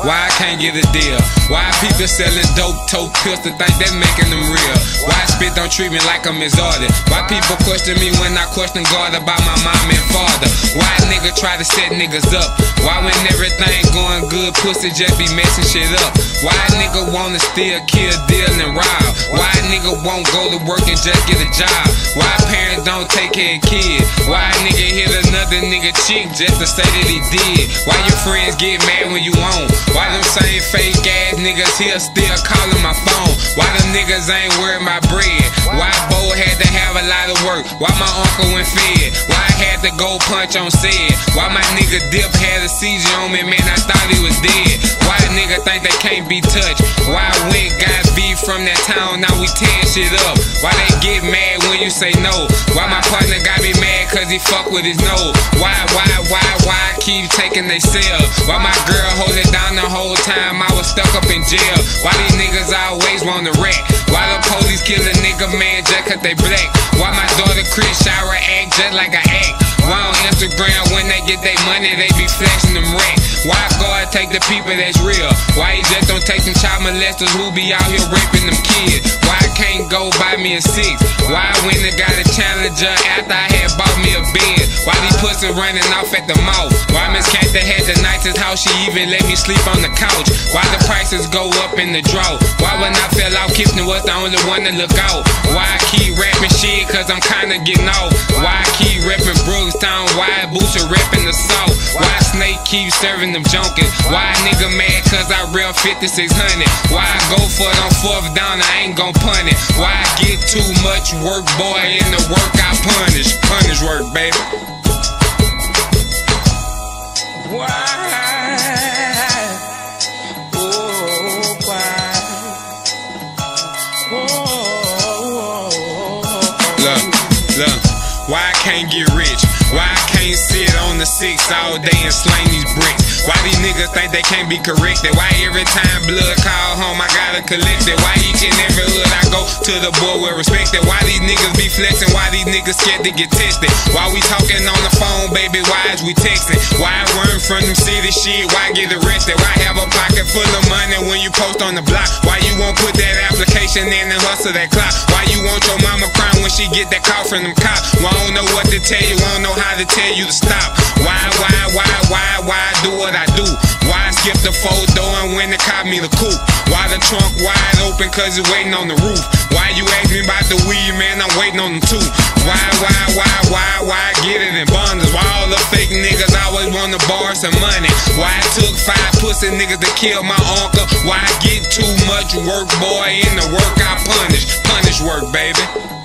Why I can't get a deal? Why people selling dope, tote pistol, think they making them real? Why I spit on treatment like I'm exotic? Why people question me when I question God about my mom and father? Why a nigga try to set niggas up? Why when everything going good, pussy just be messing shit up? Why a nigga wanna steal, kill, deal, and rob? Why a nigga won't go to work and just get a job? Why parents don't take care of kids? Why a nigga hit another nigga chick just to say that he did? Why your friends get mad when you on? Why them same fake ass niggas here still calling my phone? Why them niggas ain't worried my bread? Why Bo had to have a lot of work? Why my uncle went fed? Why I had to go punch on said? Why my nigga Dip had a seizure on me, man, I thought he was dead? Why a nigga think they can't be touched? Why I went got beef from that town, now we tearing shit up? Why they get mad when you say no? Why my partner got me mad cause he fuck with his nose? Why I keep taking they cell? Why my girl hold it down the whole time I was stuck up in jail? Why these niggas always wanna wreck? Why the police kill a nigga, man, just cause they black? Why my daughter Chris Shower act just like I act? Why on Instagram when they get their money they be flashing them racks? Why God take the people that's real? Why he just don't take them child molesters who be out here raping them kids? Why I can't go buy me a 6? Why I went and got a Challenger after I had bought me a Benz? Why these pussy running off at the mouth? Why Miss Cather had the nicest house, she even let me sleep on the couch? Why the prices go up in the drought? Why when I fell out, Kipton was the only one to look out? Why I keep rapping shit, cause I'm kinda getting off? Why I keep rapping Brookstown? Why Booster rapping the South? Why Snake keep serving them junkies? Why a nigga mad cause I real 5600? Why I go for it on 4th down, I ain't gon' punt it? Why I get too much work, boy, in the work I punish? Punish work, baby. Why? Oh, why? Look, why I can't get rich? Why I can't sit on the 6 all day and slang these bricks? Why these niggas think they can't be corrected? Why every time blood call home I gotta collect it? Why each and every hood I go to the boy with respect it? Why these niggas be flexing? Why these niggas scared to get tested? Why we talking on the phone, baby? Why is we texting? Why I run from them city shit? Why get arrested? Why have a pocket full of money when you post on the block? Why you won't put that application in and hustle that clock? Why you want your mama crying when she get that call from them cops? Why I don't know what to tell you, won't know how to tell you to stop? Why I do what I do? Why I skip the photo and when they caught me the coupe? Why the trunk wide open cause it's waiting on the roof? Why you ask me about the weed, man, I'm waiting on them too? Why I get it in bundles? Why all the fake niggas always wanna borrow some money? Why it took 5 pussy niggas to kill my uncle? Why I get too much work, boy, in the work I punish? Punish work, baby.